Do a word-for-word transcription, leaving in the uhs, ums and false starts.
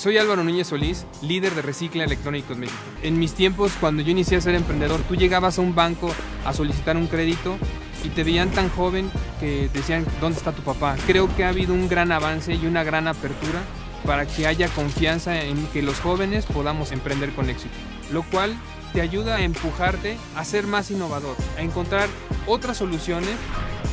Soy Álvaro Núñez Solís, líder de Recicla Electrónicos México. En mis tiempos, cuando yo inicié a ser emprendedor, tú llegabas a un banco a solicitar un crédito y te veían tan joven que decían, ¿dónde está tu papá? Creo que ha habido un gran avance y una gran apertura para que haya confianza en que los jóvenes podamos emprender con éxito, lo cual te ayuda a empujarte a ser más innovador, a encontrar otras soluciones